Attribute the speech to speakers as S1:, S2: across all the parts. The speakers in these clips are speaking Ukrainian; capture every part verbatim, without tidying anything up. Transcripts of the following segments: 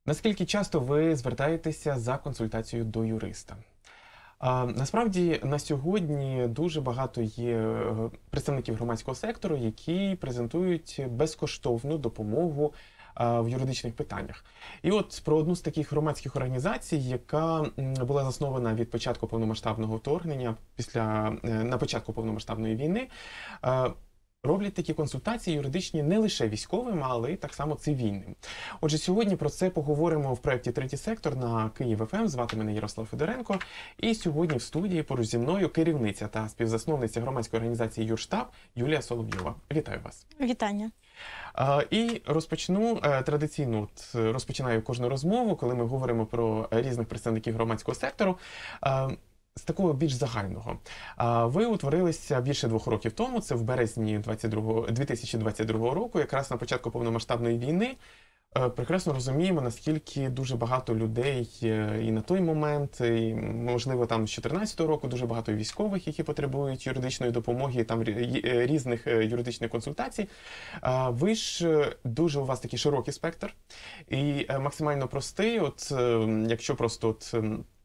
S1: Наскільки часто ви звертаєтеся за консультацією до юриста? А, насправді, на сьогодні дуже багато є е, представників громадського сектору, які презентують безкоштовну допомогу а, в юридичних питаннях. І от про одну з таких громадських організацій, яка м, була заснована від початку повномасштабного вторгнення, після, е, на початку повномасштабної війни, е, роблять такі консультації юридичні не лише військовим, але й так само цивільним. Отже, сьогодні про це поговоримо в проєкті «Третій сектор» на Київ еф ем. Звати мене Ярослав Федоренко. І сьогодні в студії поруч зі мною керівниця та співзасновниця громадської організації «Юрштаб» Юлія Соловйова. Вітаю вас.
S2: Вітання.
S1: А, і розпочну е, традиційно, от, розпочинаю кожну розмову, коли ми говоримо про різних представників громадського сектору. А, З такого більш загального. Ви утворилися більше двох років тому, це в березні дві тисячі двадцять другого року, якраз на початку повномасштабної війни. Прекрасно розуміємо, наскільки дуже багато людей і на той момент, і, можливо, там з чотирнадцятого року дуже багато військових, які потребують юридичної допомоги, там різних юридичних консультацій. Ви ж дуже у вас такий широкий спектр і максимально простий. От якщо просто от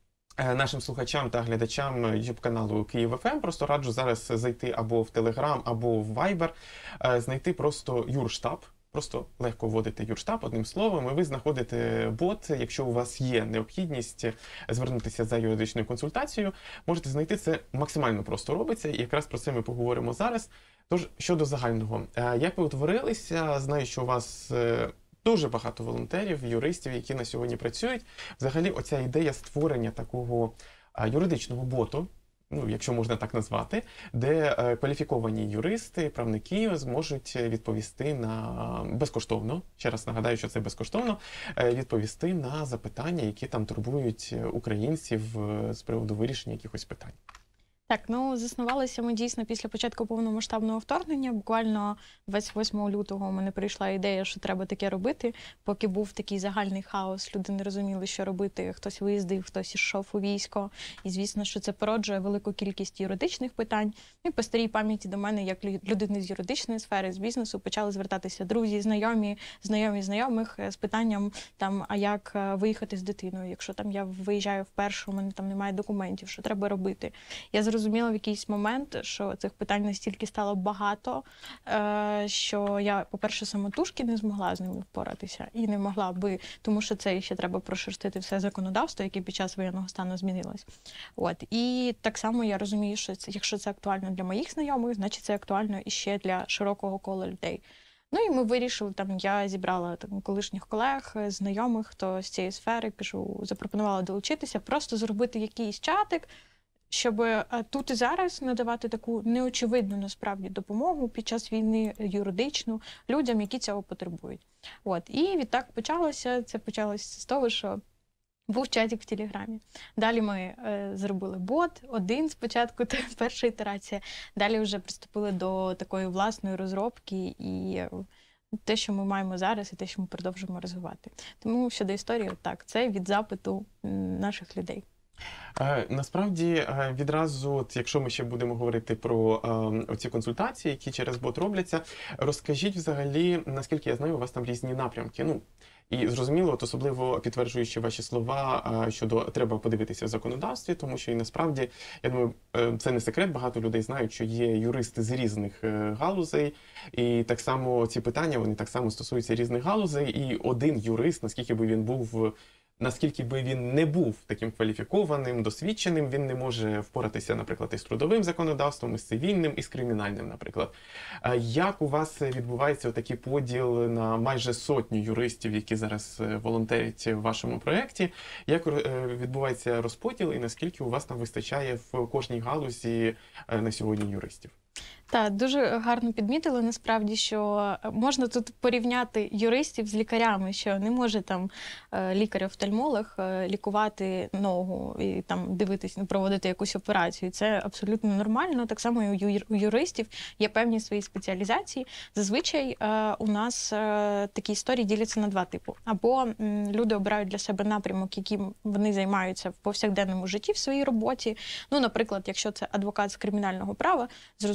S1: нашим слухачам та глядачам ютуб-каналу Київ еф ем просто раджу зараз зайти або в Телеграм, або в Вайбер, знайти просто Юрштаб. Просто легко вводите Юрштаб одним словом, і ви знаходите бот. Якщо у вас є необхідність звернутися за юридичною консультацією, можете знайти це, максимально просто робиться, і якраз про це ми поговоримо зараз. Тож, щодо загального. Як ви утворилися? Знаю, що у вас дуже багато волонтерів, юристів, які на сьогодні працюють. Взагалі, оця ідея створення такого юридичного боту, ну, якщо можна так назвати, де кваліфіковані юристи, правники зможуть відповісти на безкоштовно, ще раз нагадаю, що це безкоштовно, відповісти на запитання, які там турбують українців з приводу вирішення якихось питань.
S2: Так, ну, заснувалися ми дійсно після початку повномасштабного вторгнення. Буквально двадцять восьмого лютого у мене прийшла ідея, що треба таке робити. Поки був такий загальний хаос, люди не розуміли, що робити. Хтось виїздив, хтось ішов у військо. І, звісно, що це породжує велику кількість юридичних питань. І по старій пам'яті до мене, як людини з юридичної сфери, з бізнесу, почали звертатися друзі, знайомі, знайомі знайомих з питанням, там, а як виїхати з дитиною, якщо там я виїжджаю вперше, у мене там немає документів, що треба робити. Я зрозуміла в якийсь момент, що цих питань настільки стало багато, що я, по-перше, самотужки не змогла з ними впоратися. І не могла би, тому що це ще треба прошерстити все законодавство, яке під час воєнного стану змінилось. От. І так само я розумію, що це, якщо це актуально для моїх знайомих, значить це актуально і ще для широкого кола людей. Ну і ми вирішили, там я зібрала там колишніх колег, знайомих, хто з цієї сфери, кажу, запропонувала долучитися, просто зробити якийсь чатик, щоб тут і зараз надавати таку неочевидну, насправді, допомогу під час війни юридичну людям, які цього потребують. От. І відтак почалося, це почалося з того, що був чатик в Телеграмі. Далі ми е, зробили бот, один спочатку, перша ітерація. Далі вже приступили до такої власної розробки і те, що ми маємо зараз, і те, що ми продовжуємо розвивати. Тому щодо історії, так, це від запиту наших людей.
S1: Насправді, відразу, от, якщо ми ще будемо говорити про е, ці консультації, які через бот робляться, розкажіть взагалі, наскільки я знаю, у вас там різні напрямки. Ну, і зрозуміло, от особливо підтверджуючи ваші слова щодо треба подивитися в законодавстві, тому що і насправді, я думаю, це не секрет, багато людей знають, що є юристи з різних галузей, і так само ці питання, вони так само стосуються різних галузей, і один юрист, наскільки би він був Наскільки би він не був таким кваліфікованим, досвідченим, він не може впоратися, наприклад, із трудовим законодавством, із цивільним, із кримінальним, наприклад. Як у вас відбувається такий поділ на майже сотню юристів, які зараз волонтерять в вашому проєкті? Як відбувається розподіл і наскільки у вас там вистачає в кожній галузі на сьогодні юристів?
S2: Так, дуже гарно підмітили, насправді, що можна тут порівняти юристів з лікарями, що не може там лікар-офтальмолог лікувати ногу і там дивитись, проводити якусь операцію. Це абсолютно нормально. Так само і у юристів є певні свої спеціалізації. Зазвичай у нас такі історії діляться на два типи. Або люди обирають для себе напрямок, яким вони займаються в повсякденному житті в своїй роботі. Ну, наприклад, якщо це адвокат з кримінального права, зрозуміло,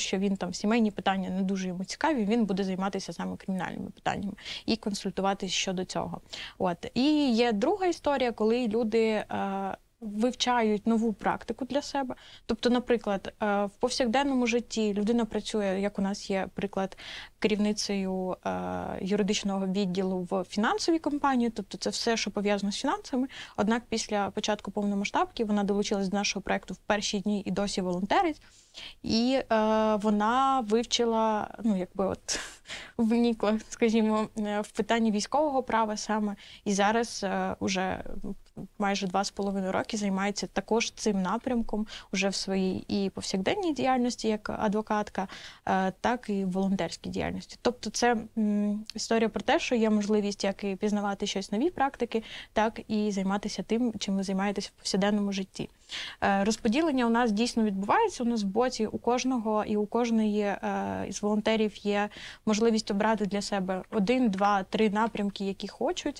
S2: що він там сімейні питання не дуже йому цікаві, він буде займатися саме кримінальними питаннями і консультуватись щодо цього. От. І є друга історія, коли люди е, вивчають нову практику для себе. Тобто, наприклад, е, в повсякденному житті людина працює, як у нас є приклад, керівницею е, юридичного відділу в фінансовій компанії, тобто це все, що пов'язано з фінансами. Однак після початку повномасштабки вона долучилась до нашого проєкту в перші дні і досі волонтерить. І е, вона вивчила, ну, якби от вникла, скажімо, в питанні військового права саме. І зараз е, уже майже два з половиною роки займається також цим напрямком уже в своїй і повсякденній діяльності як адвокатка, е, так і в волонтерській діяльності. Тобто це м, історія про те, що є можливість як і пізнавати щось нові практики, так і займатися тим, чим ви займаєтеся в повсякденному житті. Е, розподілення у нас дійсно відбувається. У нас в боті у кожного і у кожної е, із волонтерів є можливість обрати для себе один, два, три напрямки, які хочуть.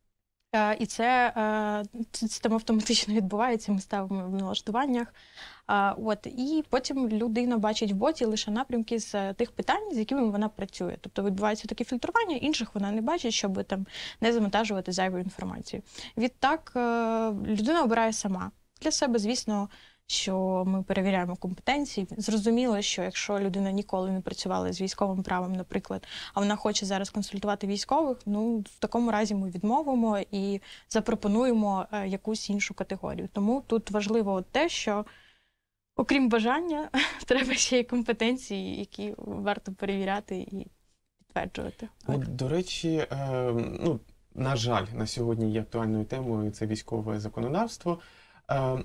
S2: Е, і це, е, це там автоматично відбувається, ми ставимо в налаштуваннях. Е, от, і потім людина бачить в боті лише напрямки з тих питань, з якими вона працює. Тобто відбувається таке фільтрування, інших вона не бачить, щоб там не завантажувати зайву інформацію. Відтак е, людина обирає сама. Для себе, звісно, що ми перевіряємо компетенції. Зрозуміло, що якщо людина ніколи не працювала з військовим правом, наприклад, а вона хоче зараз консультувати військових, ну, в такому разі ми відмовимо і запропонуємо е, якусь іншу категорію. Тому тут важливо те, що окрім бажання, треба ще й компетенції, які варто перевіряти і підтверджувати.
S1: От, до речі, е, ну, на жаль, на сьогодні є актуальною темою це військове законодавство. Е,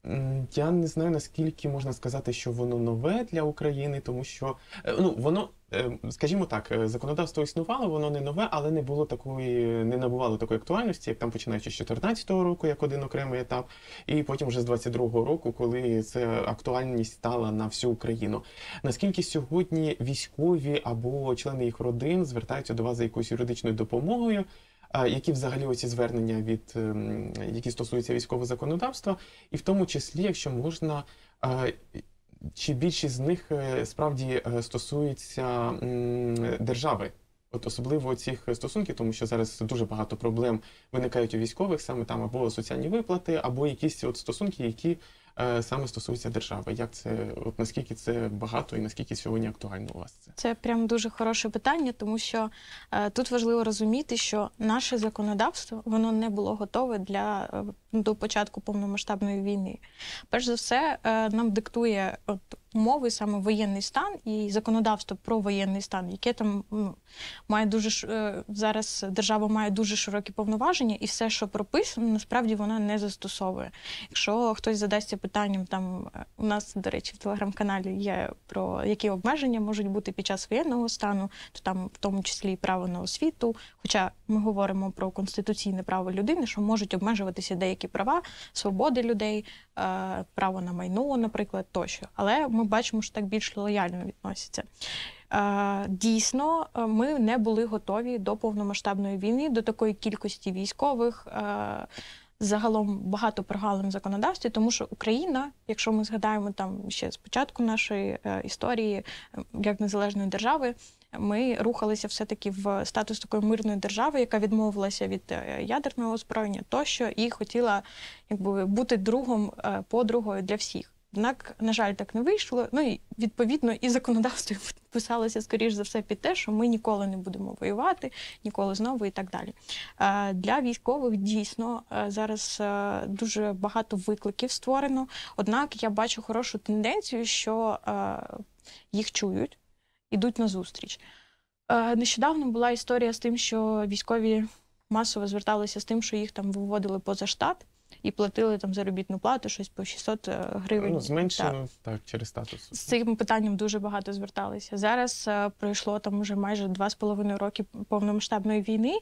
S1: Я не знаю, наскільки можна сказати, що воно нове для України, тому що, ну, воно, скажімо так, законодавство існувало, воно не нове, але не було такої, не набувало такої актуальності, як там починаючи з чотирнадцятого року, як один окремий етап, і потім вже з двадцять другого року, коли ця актуальність стала на всю Україну. Наскільки сьогодні військові або члени їх родин звертаються до вас за якоюсь юридичною допомогою? Які взагалі оці звернення, від, які стосуються військового законодавства, і в тому числі, якщо можна, чи більшість з них справді стосується держави? От особливо цих стосунків, тому що зараз дуже багато проблем виникають у військових, саме там або соціальні виплати, або якісь от стосунки, які е, саме стосуються держави. Як це, от наскільки це багато і наскільки сьогодні актуально у вас це?
S2: Це прям дуже хороше питання, тому що е, тут важливо розуміти, що наше законодавство, воно не було готове для, е, до початку повномасштабної війни. Перш за все, е, нам диктує от, умови саме воєнний стан і законодавство про воєнний стан, яке там ну, має дуже е, зараз держава має дуже широкі повноваження, і все, що прописано, насправді вона не застосовує. Якщо хтось задасться питанням, там у нас, до речі, в телеграм-каналі є про які обмеження можуть бути під час воєнного стану, то там в тому числі і право на освіту, хоча ми говоримо про конституційне право людини, що можуть обмежуватися деякі права, свободи людей, е, право на майно, наприклад, тощо. Але ми бачимо, що так більш лояльно відносяться. Дійсно, ми не були готові до повномасштабної війни, до такої кількості військових, загалом багато прогалин в законодавстві, тому що Україна, якщо ми згадаємо там ще з початку нашої історії як незалежної держави, ми рухалися все-таки в статус такої мирної держави, яка відмовилася від ядерного озброєння тощо і хотіла якби бути другом, подругою для всіх. Однак, на жаль, так не вийшло. Ну і, відповідно, і законодавство писалося, скоріш за все, під те, що ми ніколи не будемо воювати, ніколи знову і так далі. Для військових, дійсно, зараз дуже багато викликів створено. Однак, я бачу хорошу тенденцію, що їх чують, ідуть на зустріч. Нещодавно була історія з тим, що військові масово зверталися з тим, що їх там виводили поза штат, і платили там заробітну плату, щось по шістсот гривень.
S1: Ну, зменшено, так. так, через статус.
S2: З цим питанням дуже багато зверталися. Зараз е, пройшло там уже майже два з половиною роки повномасштабної війни,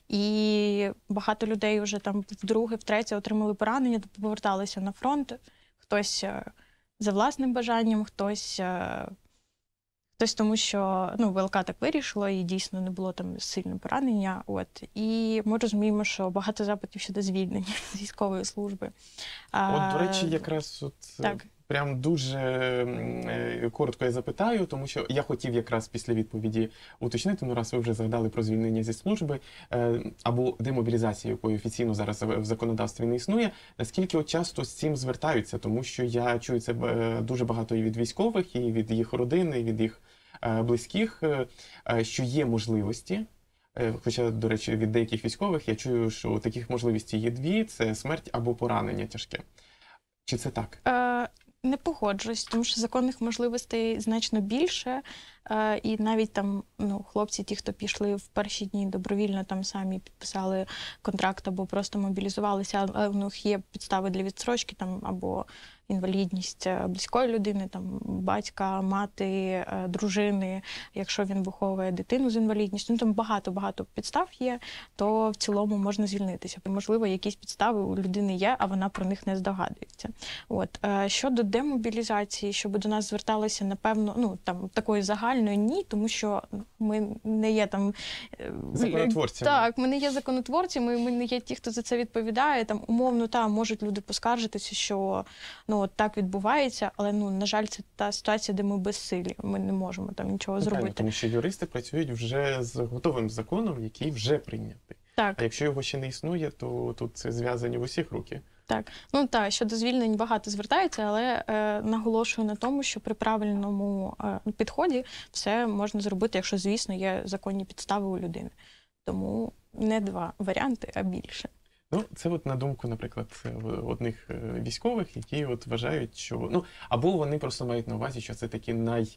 S2: і багато людей вже там вдруге, втретє отримали поранення, поверталися на фронт. Хтось е, за власним бажанням, хтось... Е, Хтось тому, що ну, ВЛК так вирішило, і дійсно не було там сильного поранення. От. І ми розуміємо, що багато запитів щодо звільнення з військової служби.
S1: От, до речі, якраз от
S2: так.
S1: прям дуже е, коротко я запитаю, тому що я хотів якраз після відповіді уточнити, ну раз ви вже згадали про звільнення зі служби е, або демобілізацію, якої офіційно зараз в законодавстві не існує, наскільки от часто з цим звертаються, тому що я чую це е, дуже багато і від військових, і від їх родини, і від їх е, близьких, е, що є можливості. Хоча, до речі, від деяких військових я чую, що таких можливостей є дві – це смерть або поранення тяжке. Чи це так?
S2: Е, не погоджуюсь, тому що законних можливостей значно більше. Е, і навіть там ну, хлопці, ті, хто пішли в перші дні добровільно, там самі підписали контракт або просто мобілізувалися, але в них є підстави для відстрочки там, або інвалідність близької людини, там батька, мати, дружини, якщо він виховує дитину з інвалідністю, ну там багато-багато підстав є, то в цілому можна звільнитися. Можливо, якісь підстави у людини є, а вона про них не здогадується. От. Щодо демобілізації, щоб до нас зверталися, напевно, ну там такої загальної ні, тому що ми не є там
S1: законотворцями.
S2: Так, ми не є законотворцями, ми не є ті, хто за це відповідає. Там умовно там можуть люди поскаржитися, що ну от так відбувається, але ну на жаль, це та ситуація, де ми безсилі. Ми не можемо там нічого
S1: ну,
S2: зробити.
S1: Правильно, тому що юристи працюють вже з готовим законом, який вже прийнятий.
S2: Так.
S1: А якщо його ще не існує, то тут це зв'язані в усіх руки.
S2: Так, ну так, щодо звільнень багато звертаються, але е, наголошую на тому, що при правильному е, підході все можна зробити, якщо, звісно, є законні підстави у людини. Тому не два варіанти, а більше.
S1: Ну, це от на думку, наприклад, одних військових, які от вважають, що... Ну, або вони просто мають на увазі, що це такі най...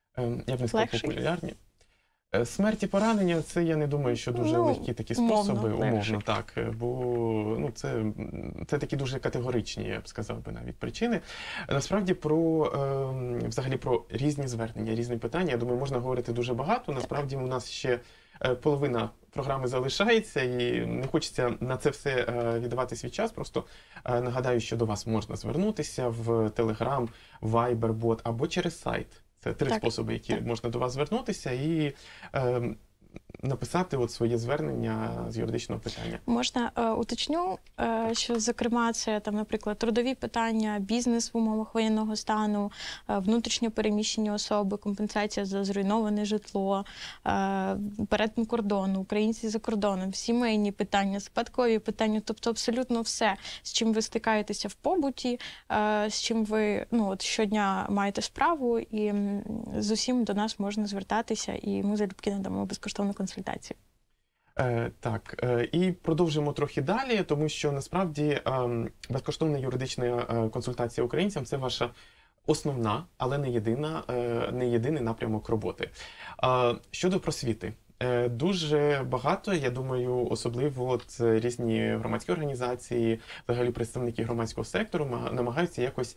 S1: Я б не сказав, популярні. Смерть і поранення – це, я не думаю, що дуже ну, легкі такі способи, умовно, умовно так, бо ну, це, це такі дуже категоричні, я б сказав би, навіть причини. Насправді, про, е, взагалі, про різні звернення, різні питання, я думаю, можна говорити дуже багато. Насправді, у нас ще половина програми залишається, і не хочеться на це все віддавати свій час. Просто нагадаю, що до вас можна звернутися в Telegram, Viber, бот або через сайт. Це три так, способи, які так. можна до вас звернутися і е, написати от своє звернення з юридичного питання.
S2: Можна е, уточню, е, що, зокрема, це, там, наприклад, трудові питання, бізнес в умовах воєнного стану, е, внутрішньо переміщені особи, компенсація за зруйноване житло, е, перетин кордону, українці за кордоном, сімейні питання, спадкові питання, тобто абсолютно все, з чим ви стикаєтеся в побуті, е, з чим ви ну, от, щодня маєте справу, і з усім до нас можна звертатися, і ми залюбки надамо безкоштовну консультацію.
S1: Е, так, е, і продовжимо трохи далі, тому що насправді е, безкоштовна юридична е, консультація українцям – це ваша основна, але не єдина, е, не єдиний напрямок роботи. Е, щодо просвіти. Е, дуже багато, я думаю, особливо от різні громадські організації, взагалі представники громадського сектору намагаються якось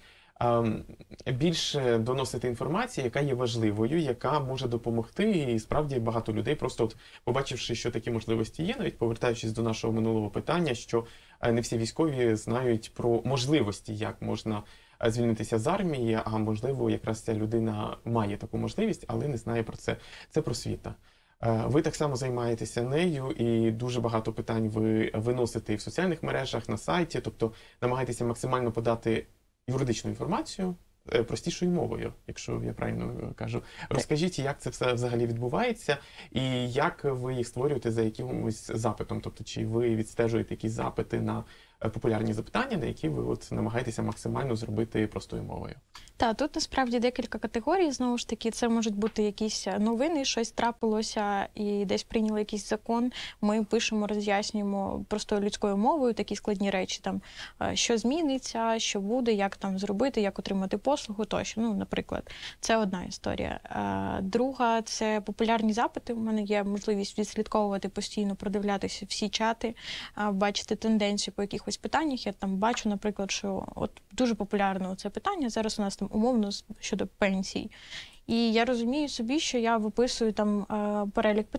S1: більше доносити інформацію, яка є важливою, яка може допомогти, і справді багато людей просто от, побачивши, що такі можливості є, навіть повертаючись до нашого минулого питання, що не всі військові знають про можливості, як можна звільнитися з армії, а можливо, якраз ця людина має таку можливість, але не знає про це. Це просвіта. Ви так само займаєтеся нею, і дуже багато питань ви виносите і в соціальних мережах, на сайті, тобто намагаєтеся максимально подати юридичну інформацію простішою мовою, якщо я правильно кажу. Розкажіть, як це все взагалі відбувається, і як ви їх створюєте за якимось запитом? Тобто, чи ви відстежуєте якісь запити на популярні запитання, на які ви от намагаєтеся максимально зробити простою мовою?
S2: Так, тут насправді декілька категорій. Знову ж таки, це можуть бути якісь новини, щось трапилося і десь прийняли якийсь закон. Ми пишемо, роз'яснюємо простою людською мовою такі складні речі, там, що зміниться, що буде, як там зробити, як отримати послугу тощо. Ну, наприклад, це одна історія. Друга – це популярні запити. У мене є можливість відслідковувати постійно, продивлятися всі чати, бачити тенденції по якихось питаннях. Я там бачу, наприклад, що от дуже популярне це питання. Зараз у нас там умовно щодо пенсій. І я розумію собі, що я виписую там перелік питань,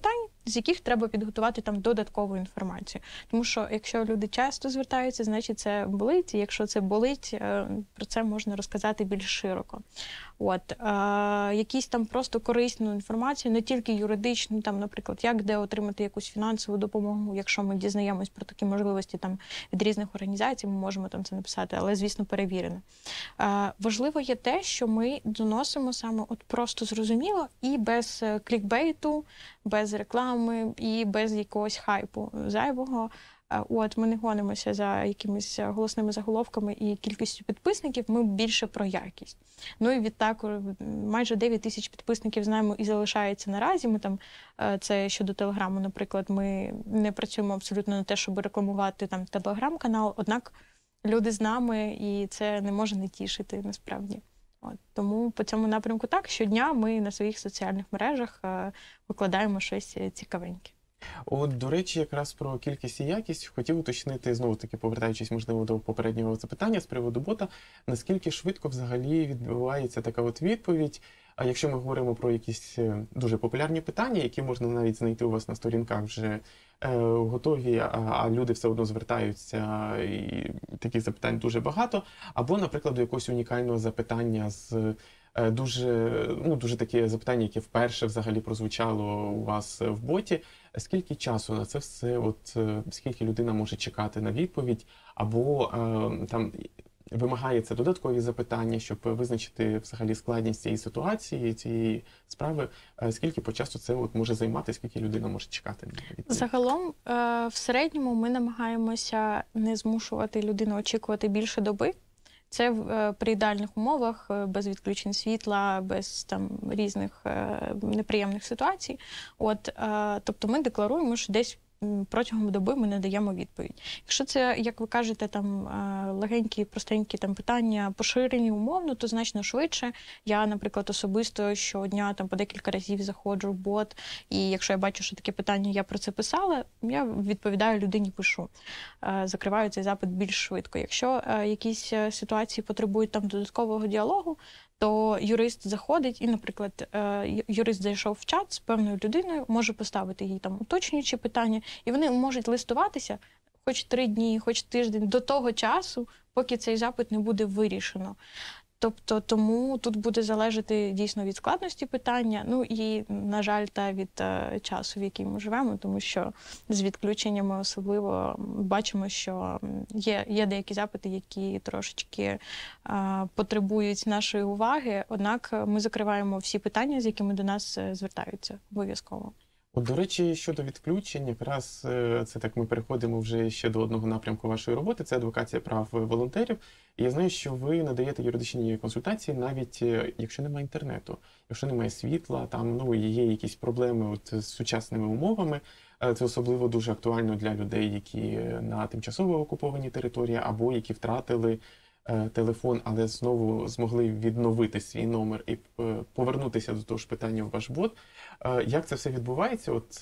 S2: з яких треба підготувати там додаткову інформацію. Тому що якщо люди часто звертаються, значить це болить, і якщо це болить, про це можна розказати більш широко. От, е, якісь там просто корисну інформацію, не тільки юридичну, там, наприклад, як де отримати якусь фінансову допомогу, якщо ми дізнаємось про такі можливості там від різних організацій, ми можемо там це написати, але, звісно, перевірено. Е, важливо є те, що ми доносимо саме от просто зрозуміло і без клікбейту, без реклами і без якогось хайпу зайвого. От, ми не гонимося за якимись голосними заголовками і кількістю підписників, ми більше про якість. Ну і відтак майже дев'ять тисяч підписників знаємо і залишається наразі. Ми там, це щодо Телеграму, наприклад, ми не працюємо абсолютно на те, щоб рекламувати там Телеграм-канал, однак люди з нами, і це не може не тішити насправді. От, тому по цьому напрямку так, щодня ми на своїх соціальних мережах викладаємо щось цікавеньке.
S1: От, до речі, якраз про кількість і якість хотів уточнити, знову-таки, повертаючись, можливо, до попереднього запитання з приводу бота, наскільки швидко взагалі відбувається така от відповідь, а якщо ми говоримо про якісь дуже популярні питання, які можна навіть знайти у вас на сторінках вже е, готові, а, а люди все одно звертаються, і таких запитань дуже багато, або, наприклад, до якогось унікального запитання з дуже, ну, дуже таке запитання, яке вперше взагалі прозвучало у вас в боті. Скільки часу на це все, от, скільки людина може чекати на відповідь, або е, там вимагається додаткові запитання, щоб визначити взагалі складність цієї ситуації, цієї справи, скільки по часу це от може займати, скільки людина може чекати на відповідь?
S2: Загалом, е, в середньому ми намагаємося не змушувати людину очікувати більше доби. Це при ідеальних умовах, без відключень світла, без там різних неприємних ситуацій. От, тобто ми декларуємо, що десь протягом доби ми надаємо відповідь. Якщо це, як ви кажете, там легенькі, простенькі там питання, поширені умовно, то значно швидше. Я, наприклад, особисто щодня там по декілька разів заходжу в бот, і якщо я бачу, що таке питання, я про це писала, я відповідаю людині, пишу. Закриваю цей запит більш швидко. Якщо якісь ситуації потребують там додаткового діалогу, то юрист заходить і, наприклад, юрист зайшов в чат з певною людиною, може поставити їй там уточнюючі питання, і вони можуть листуватися хоч три дні, хоч тиждень до того часу, поки цей запит не буде вирішено. Тобто, тому тут буде залежати дійсно від складності питання, ну і, на жаль, та від е, часу, в який ми живемо, тому що з відключеннями особливо бачимо, що є, є деякі запити, які трошечки е, потребують нашої уваги, однак ми закриваємо всі питання, з якими до нас звертаються обов'язково.
S1: От, до речі, щодо відключень, якраз це так ми переходимо вже ще до одного напрямку вашої роботи, це адвокація прав волонтерів. І я знаю, що ви надаєте юридичні консультації навіть якщо немає інтернету, якщо немає світла, там ну, є якісь проблеми от, з сучасними умовами. Це особливо дуже актуально для людей, які на тимчасово окупованій території або які втратили телефон, але знову змогли відновити свій номер і повернутися до того ж питання в ваш бот. Як це все відбувається? От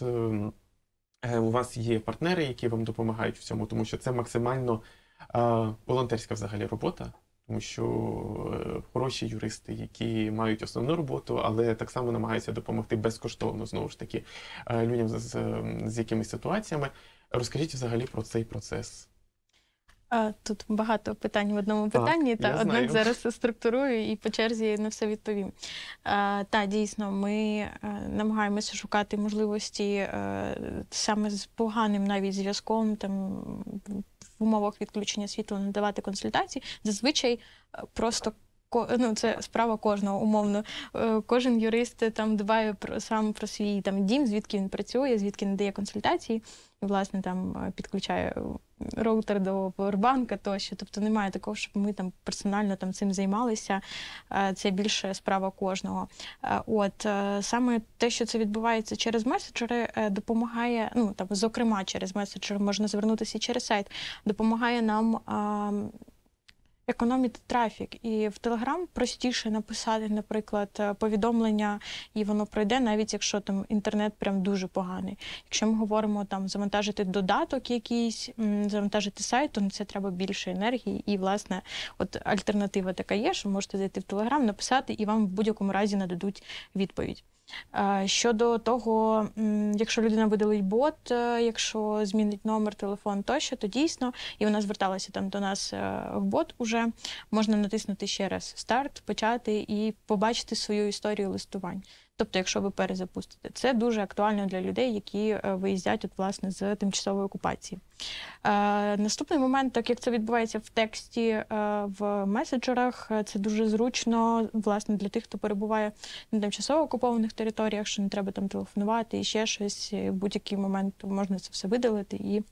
S1: у вас є партнери, які вам допомагають в цьому, тому що це максимально волонтерська взагалі робота, тому що хороші юристи, які мають основну роботу, але так само намагаються допомогти безкоштовно, знову ж таки, людям з, з, з якимись ситуаціями. Розкажіть взагалі про цей процес.
S2: Тут багато питань в одному питанні,
S1: так,
S2: та однак зараз структурую і по черзі на все відповім. Так, дійсно, ми намагаємося шукати можливості саме з поганим навіть зв'язком, там в умовах відключення світла надавати консультації. Зазвичай просто ну, це справа кожного, умовно. Кожен юрист там дбає про, сам про свій там, дім, звідки він працює, звідки надає консультації, і, власне, там підключає роутер до павербанка тощо. Тобто немає такого, щоб ми там персонально там цим займалися. Це більше справа кожного. От, саме те, що це відбувається через меседжери, допомагає, ну, там, зокрема, через меседжери, можна звернутися і через сайт, допомагає нам економити трафік. І в Telegram простіше написати, наприклад, повідомлення, і воно пройде, навіть якщо там інтернет прям дуже поганий. Якщо ми говоримо там завантажити додаток якийсь, завантажити сайт, то на це треба більше енергії. І, власне, от альтернатива така є, що можете зайти в Telegram, написати, і вам в будь-якому разі нададуть відповідь. Е, Щодо того, м, якщо людина видалить бот, е, якщо змінить номер, телефон тощо, то дійсно, і вона зверталася там до нас е, в бот уже, можна натиснути ще раз старт, почати і побачити свою історію листувань. Тобто, якщо ви перезапустите, це дуже актуально для людей, які е, виїздять от, власне, з тимчасової окупації. Е, наступний момент, так як це відбувається в тексті, е, в меседжерах, е, це дуже зручно, власне, для тих, хто перебуває на тимчасово окупованих територіях, що не треба там телефонувати і ще щось, і в будь-який момент можна це все видалити і,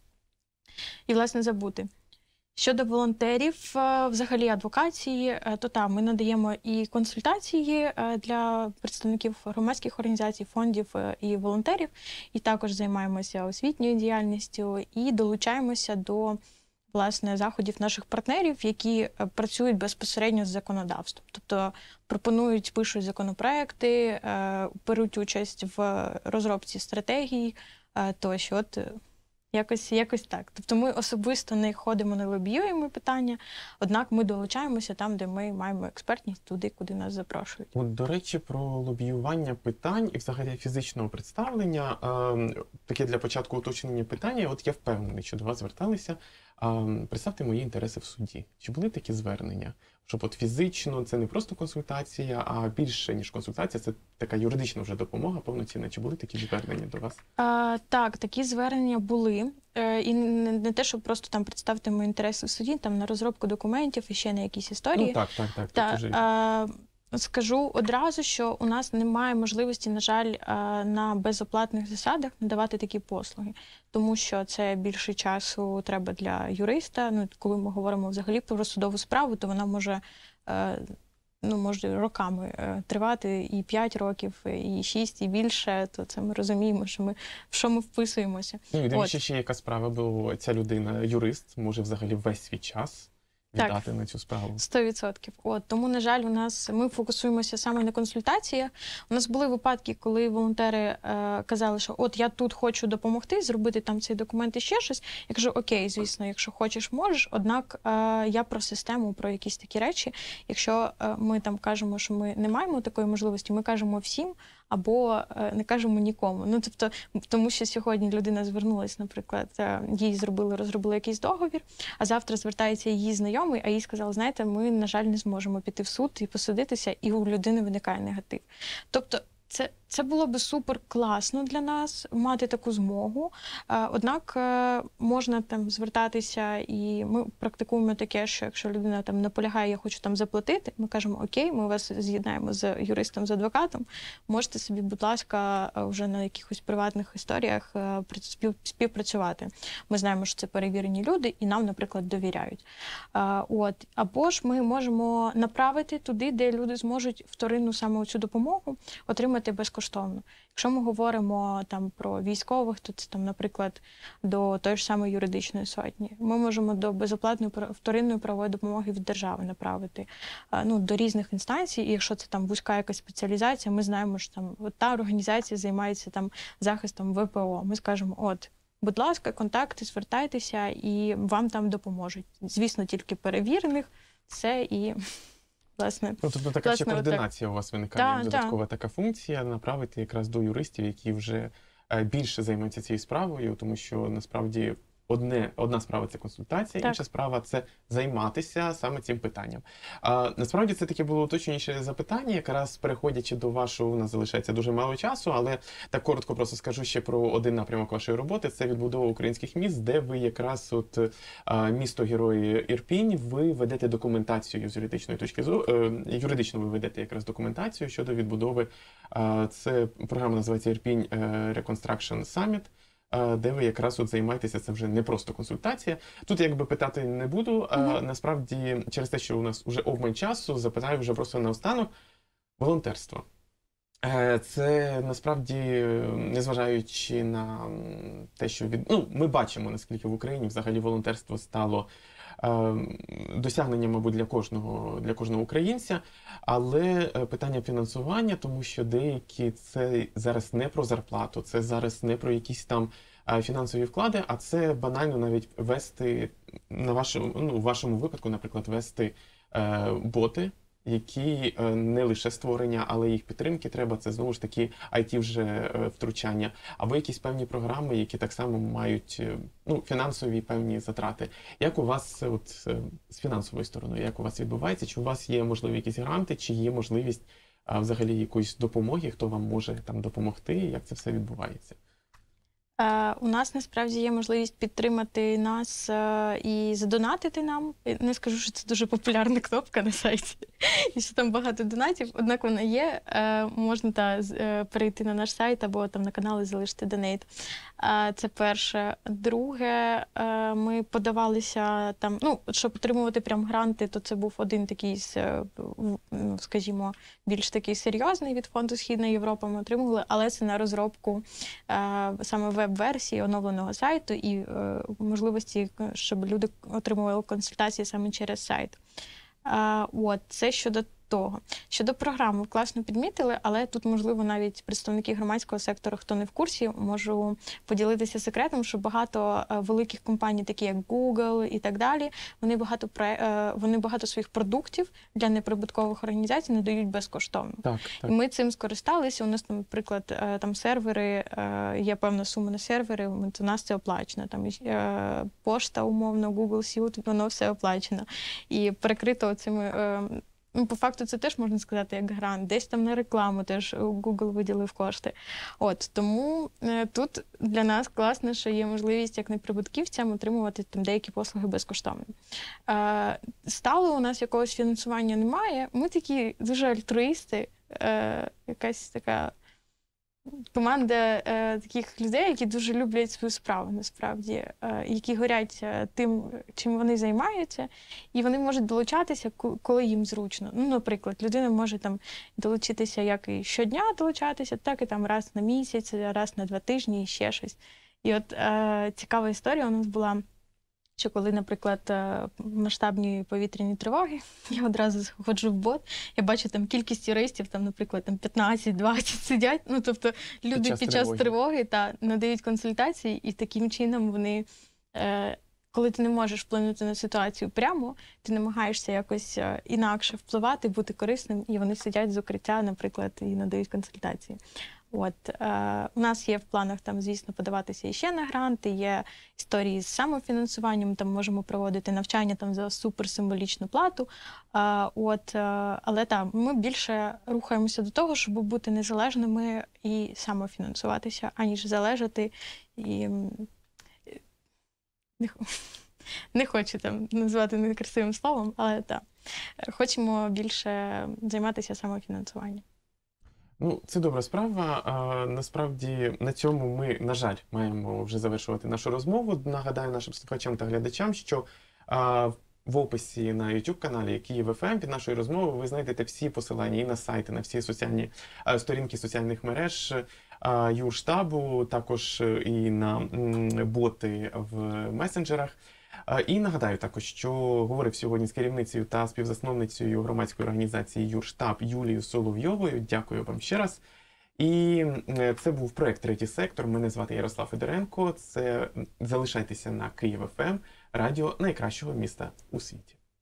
S2: і власне, забути. Щодо волонтерів, е, взагалі адвокації, е, то там ми надаємо і консультації е, для представників громадських організацій, фондів е, і волонтерів, і також займаємося освітньою діяльністю і долучаємося до, власне, заходів наших партнерів, які е, працюють безпосередньо з законодавством. Тобто пропонують, пишуть законопроекти, е, беруть участь в розробці стратегій е, тощо. От, е, Якось, якось так. Тобто ми особисто не ходимо, не лобіюємо питання, однак ми долучаємося там, де ми маємо експертність, туди, куди нас запрошують.
S1: От, до речі, про лобіювання питань і взагалі фізичного представлення, е, таке для початку уточнення питання, от я впевнений, що до вас зверталися, е, представте мої інтереси в суді. Чи були такі звернення? Щоб от фізично це не просто консультація, а більше, ніж консультація, це така юридична вже допомога повноцінна. Чи були такі звернення до вас?
S2: А, так, такі звернення були. Е, і не, не те, щоб просто там представити мої інтереси в суді, там на розробку документів і ще на якісь історії.
S1: Ну так, так, так.
S2: Та,
S1: так уже...
S2: а, скажу одразу, що у нас немає можливості, на жаль, на безоплатних засадах надавати такі послуги, тому що це більше часу треба для юриста. Ну, коли ми говоримо взагалі про судову справу, то вона може, ну, може роками тривати і п'ять років, і шість, і більше, то це ми розуміємо, що ми, в що ми вписуємося.
S1: Ну, і дивіться, ще яка справа, бо ця людина, юрист, може взагалі весь свій час віддати так, на цю справу.
S2: сто відсотків. От, тому, на жаль, у нас ми фокусуємося саме на консультаціях. У нас були випадки, коли волонтери е, казали, що от я тут хочу допомогти, зробити там цей документ і ще щось. Я кажу, окей, звісно, якщо хочеш, можеш. Однак е, я про систему, про якісь такі речі. Якщо е, ми там кажемо, що ми не маємо такої можливості, ми кажемо всім, або е, не кажемо нікому. Ну, тобто, тому що сьогодні людина звернулася, наприклад, е, їй зробили, розробили якийсь договір, а завтра звертається її знайомий, а їй сказали, знаєте, ми, на жаль, не зможемо піти в суд і посудитися, і у людини виникає негатив. Тобто, це, це було би супер класно для нас мати таку змогу. Однак можна там звертатися, і ми практикуємо таке, що якщо людина там наполягає, я хочу там заплатити, ми кажемо, окей, ми вас з'єднаємо з юристом, з адвокатом, можете собі, будь ласка, вже на якихось приватних історіях співпрацювати. Ми знаємо, що це перевірені люди, і нам, наприклад, довіряють. От. Або ж ми можемо направити туди, де люди зможуть вторинну саме цю допомогу отримати безкоштовно. Якщо ми говоримо там про військових, то це там, наприклад, до тої ж самої юридичної сотні. Ми можемо до безоплатної вторинної правової допомоги від держави направити, ну, до різних інстанцій. І якщо це там вузька якась спеціалізація, ми знаємо, що там от та організація займається там захистом В П О. Ми скажемо, от, будь ласка, контакти, звертайтеся, і вам там допоможуть. Звісно, тільки перевірених, це і... Власне,
S1: ну, тобто така
S2: власне,
S1: ще координація
S2: так.
S1: у вас виникає,
S2: та,
S1: додаткова
S2: та.
S1: така функція, направити якраз до юристів, які вже більше займаються цією справою, тому що насправді одне, одна справа – це консультація,
S2: так.
S1: інша справа – це займатися саме цим питанням. А, насправді це таке було уточніше запитання, якраз переходячи до вашого, у нас залишається дуже мало часу, але так коротко просто скажу ще про один напрямок вашої роботи – це відбудова українських міст, де ви якраз от а, місто-герої Ірпінь, ви ведете документацію з юридичної точки зору, е, юридично ви ведете якраз документацію щодо відбудови. А, це програма називається Ірпінь Reconstruction Summit, де ви якраз от займаєтеся, це вже не просто консультація. Тут якби питати не буду, mm-hmm. а насправді через те, що у нас вже обмаль часу, запитаю вже просто наостанок. Волонтерство. Це насправді, незважаючи на те, що від... ну, ми бачимо, наскільки в Україні взагалі волонтерство стало досягненням, мабуть, для кожного, для кожного українця, але питання фінансування, тому що деякі це зараз не про зарплату, це зараз не про якісь там фінансові вклади, а це банально навіть вести, на вашому, ну, в вашому випадку, наприклад, вести е, боти, які е, не лише створення, але їх підтримки треба, це знову ж таки ай ті вже е, втручання, або якісь певні програми, які так само мають е, ну, фінансові певні затрати. Як у вас от, е, з фінансовою стороною, як у вас відбувається? Чи у вас є, можливо, якісь гранти, чи є можливість а, взагалі якоїсь допомоги, хто вам може там допомогти, як це все відбувається?
S2: Е, У нас насправді є можливість підтримати нас е, і задонатити нам. Не скажу, що це дуже популярна кнопка на сайті, і що там багато донатів, однак вона є. Е, Можна та з- е, перейти на наш сайт або там на канал і залишити донейт. Е, Це перше. Друге, е, ми подавалися там, ну, от щоб отримувати прям гранти, то це був один такий, з, е, в- ну, скажімо, більш такий серйозний від фонду Східна Європа. Ми отримували, але це на розробку е, саме веб-версії оновленого сайту і е, можливості, е, щоб люди отримували консультації саме через сайт. Е, От, це щодо того. Щодо програми, класно підмітили, але тут, можливо, навіть представники громадського сектору, хто не в курсі, можу поділитися секретом, що багато е, великих компаній, такі як Google і так далі, вони багато, пре- е, вони багато своїх продуктів для неприбуткових організацій надають безкоштовно.
S1: Так,
S2: І
S1: так.
S2: ми цим скористалися. У нас, там, наприклад, е, там сервери, е, є певна сума на сервери, ми- у нас це оплачено. Там е, пошта, умовно, Google Suite, воно все оплачено. І перекрито цими. е, Ну, по факту, це теж можна сказати як грант. Десь там на рекламу теж Google виділив кошти. От тому е, тут для нас класно, що є можливість як неприбутківцям отримувати там деякі послуги безкоштовно. Е, стало у нас якогось фінансування немає. Ми такі дуже альтруїсти, е, якась така команда е, таких людей, які дуже люблять свою справу, насправді, е, які горять е, тим, чим вони займаються, і вони можуть долучатися, ко- коли їм зручно. Ну, наприклад, людина може там долучитися як і щодня долучатися, так і там раз на місяць, раз на два тижні і ще щось. І от е, цікава історія у нас була, що коли, наприклад, е, масштабні повітряні тривоги, я одразу заходжу в бот, я бачу там кількість юристів, там, наприклад, там п'ятнадцять-двадцять сидять. Ну, тобто люди
S1: час
S2: під час
S1: тривоги.
S2: тривоги та надають консультації, і таким чином вони, е, коли ти не можеш вплинути на ситуацію прямо, ти намагаєшся якось е, інакше впливати, бути корисним, і вони сидять з укриття, наприклад, і надають консультації. От, е, у нас є в планах там, звісно, подаватися іще на гранти, є історії з самофінансуванням, там можемо проводити навчання там за суперсимволічну плату. Е, от, е, але так, ми більше рухаємося до того, щоб бути незалежними і самофінансуватися, аніж залежати і м, не, х- не хочу там назвати некрасивим словом, але так, хочемо більше займатися самофінансуванням.
S1: Ну, це добра справа. А, насправді на цьому ми, на жаль, маємо вже завершувати нашу розмову. Нагадаю нашим слухачам та глядачам, що а, в описі на YouTube каналі Київ еф ем під нашою розмовою ви знайдете всі посилання і на сайти, на всі соціальні а, сторінки соціальних мереж а, Юрштабу, також і на м, боти в месенджерах. А, І нагадаю також, що говорив сьогодні з керівницею та співзасновницею громадської організації Юрштаб Юлією Соловйовою. Дякую вам ще раз. І е, це був проект «Третій сектор». Мене звати Ярослав Федоренко. Це залишайтеся на Київ еф ем, радіо найкращого міста у світі.